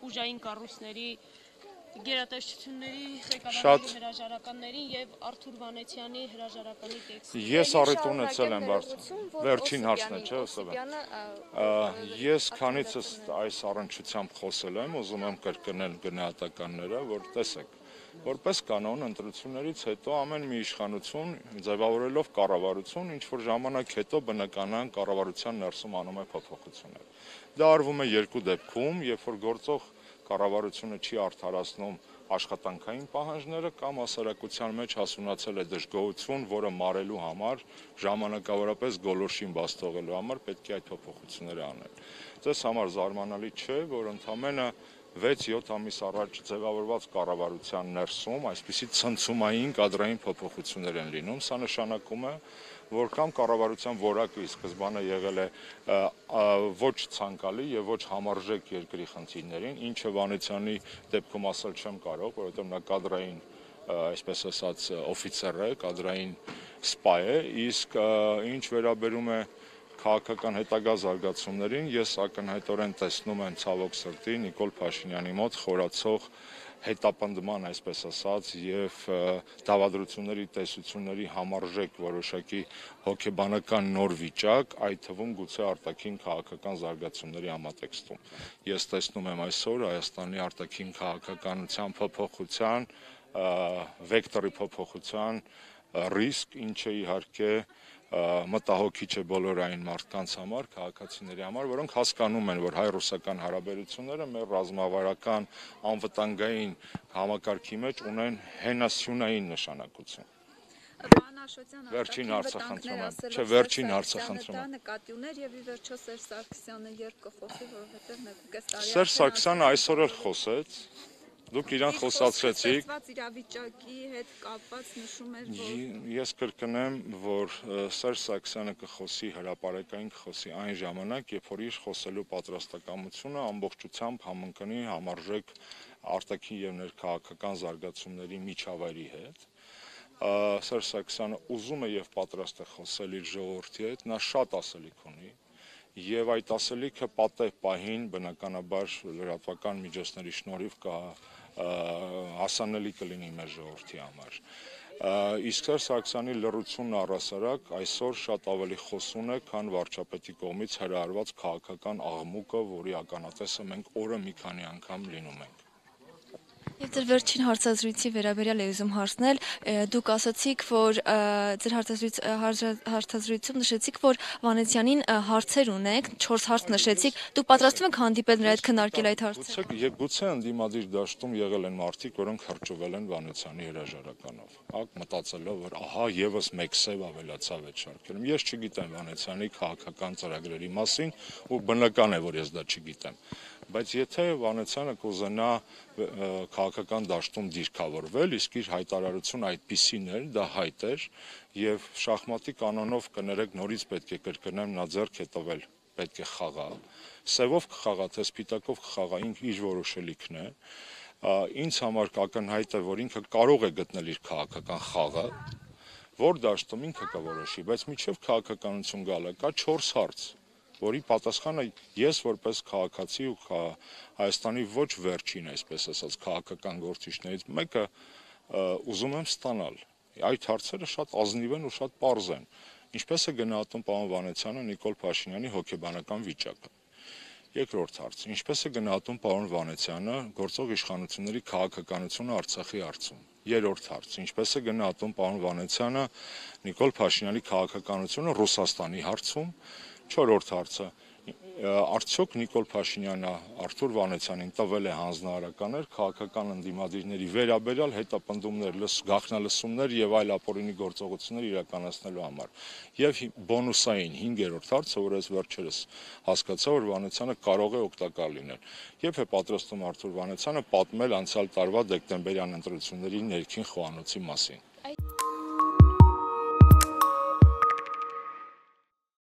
ուժային կառույցների գերատեսչությունների ղեկավարների հրաժարականներին եւ Արթուր Վանեցյանի հրաժարականի տեքստը։ Ես առիթ ունեցել եմ վերջին հարցն է, չէ՞, Օսիպյան։ Ես քանիցս այս առնչությամբ խոսել եմ, ուզում եմ կրկնել գնահատականները, որ տեսեք, որպես կանոն ընտրություններից հետո ամեն մի իշխանություն ձևավորելով կառավարություն, ինչ որ ժամանակ հետո բնականon կառավարության ներսում անում է փոփոխություններ։ Դա արվում է երկու դեպքում, երբ որ գործող կառավարությունը չի արդարացնում աշխատանքային պահանջները կամ հասարակության մեջ հասունացել է դժգոհություն, որը մարելու համար, ժամանակավորապես գոլորշին բաց թողելու համար պետք է այդ փոփոխությունները անել։ Ձեզ համար զարմանալի չէ, որ ընդամենը 6-7 ամիս առաջ ձևավորված կառավարության ներսում այսպիսի ցնցումային կադրային փոփոխություններ են լինում, սա նշանակում է, որ կամ կառավարության որակը ի սկզբանե եղել է ոչ ցանկալի եւ ոչ համարժեք երկրի խնդիրներին, ինչը Վանեցյանի դեպքում ասել չեմ կարող, որովհետեւ նա կադրային, այսպես ասած, օֆիցեր է, կադրային սպա է, իսկ ինչ վերաբերում է քաղաքական հետագա զարգացումներին, ես ակնհայտորեն տեսնում եմ ցավոք սրտի Նիկոլ Փաշինյանի մոտ խորացող հետապնդման, այսպես ասած, եւ դավադրությունների տեսությունների համարժեք որոշակի հոգեբանական նոր վիճակ, այդ թվում գուցե արտաքին քաղաքական զարգացումների համատեքստում։ Ես տեսնում եմ այսօր Հայաստանի արտաքին քաղաքականության փոփոխության, վեկտորի փոփոխության ռիսկ, ինչը իհարկե մտահոգիչ է բոլոր այն մարդկանց համար, քաղաքացիների համար, որոնք հասկանում են, որ հայ-ռուսական հարաբերությունները մեր ռազմավարական անվտանգային համակարգի մեջ ունեն հենասյունային նշանակություն։ Վերջին հարցը խնդրում եմ, չէ, վերջին հարցը խնդրում եմ։ Նկատի ուներ եւ ի վերջո Սերժ Սարգսյանը երբ կխոսի, որովհետեւ մեկ կես տարի Սերժ Սարգսյանը այսօր էլ խոսեց, դուք իրան խոսացրեցիք։ Իրավիճակի հետ կապված նշում էր, որ ես կրկնեմ, որ Սերժ Սարգսյանը կխոսի հրապարակային կխոսի այն ժամանակ, երբ որ իր խոսելու պատրաստակամությունը ամբողջությամբ համընկնի համարժեք արտաքին եւ ներքաղաքական զարգացումների միջավայրի հետ։ Սերժ Սարգսյանը ուզում է եւ պատրաստ է խոսել իր ժողովրդի հետ, նա շատ ասելիք ունի եւ այդ ասելիքը պատեհ պահին բնականաբար լրատվական միջոցների շնորհիվ հասանելի կլինի մեր ժողովրդի համար։ Իսկ Սերժ Սարգսյանի լռությունն առհասարակ այսօր շատ ավելի խոսուն է, քան վարչապետի կողմից հրահրված քաղաքական աղմուկը, որի ականատեսը մենք օրը մի քանի անգամ լինում ենք։ Եվ ձեր վերջին հարցազրույցի վերաբերյալ է ուզում հարցնել, դուք ասացիք, որ ձեր հարցազրույցում նշեցիք, որ Վանեցյանին հարցեր ունեք, 4 հարց նշեցիք, դուք պատրաստվում եք հանդիպել նրա հետ քննարկել այդ հարցերը։ Գուցե ընդդիմադիր դաշտում եղել են մարդիկ, որոնք հրճվել են Վանեցյանի հրաժարականով, մտածելով, որ ահա եւս մեկ սև ավելացավ այդ շարքերում։ Ես չգիտեմ Վանեցյանի քաղաքական ծրագրերի մասին ու բնական է, որ ես դա չգիտեմ։ Բայց եթե Վանեցյանը կուզենա քաղաքական դաշտում դիրքավորվել, իսկ իր հայտարարությունը այդպիսին էր, դա հայտ էր, եւ շախմատի կանոնով կներեք նորից պետք է կրկնեմ, նա ձեռք է տվել, պետք է խաղա, սևով կխաղա, թե սպիտակով կխաղա, իր որոշելիքն է, ինձ համար ակնհայտ է, որ ինքը կարող է գտնել իր քաղաքական խաղը, որ դաշտում ինքը կորոշի, բայց մինչեւ քաղաքականություն գալը կա 4 հարց, որի պատասխանը ես որպես քաղաքացի ու Հայաստանի ոչ վերջին, այսպես ասած, քաղաքական գործիչներից մեկը ուզում եմ ստանալ։ Այդ հարցերը շատ ազնիվ են ու շատ պարզ են։ Ինչպես է գնահատում պարոն Վանեցյանը Նիկոլ Փաշինյանի հոգեբանական վիճակը։ Երկրորդ հարց. ինչպես է գնահատում պարոն Վանեցյանը գործող իշխանությունների քաղաքականությունը Արցախի հարցում։ Երրորդ հարց. ինչպես է գնահատում պարոն Վանեցյանը Նիկոլ Փաշինյանի քաղաքականությունը Ռուսաստանի հարցում։ Չորրորդ հարցը. արդյոք Նիկոլ Փաշինյանը Արթուր Վանեցյանին տվել է հանձնարարականներ քաղաքական ընդդիմադիրների վերաբերյալ հետապնդումներ, գաղտնալսումներ եւ այլ ապօրինի գործողություններ իրականացնելու համար։ Եվ բոնուսային 5-րդ հարցը, որ ես վերջերս հասկացա, որ Վանեցյանը կարող է օգտակար լինել։ Եվ է պատրաստում Արթուր Վանեցյանը պատմել անցյալ տարվա դեկտեմբերյան ընտրությունների ներքին խոհանոցի մասին։